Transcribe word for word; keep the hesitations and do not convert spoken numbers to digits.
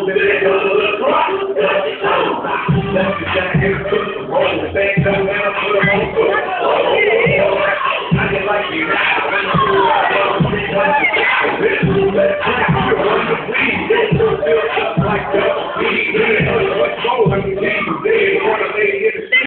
hoes in there, go to the rock. Left the jacket, took the roll, the thing, and I put them on foot. I get like you.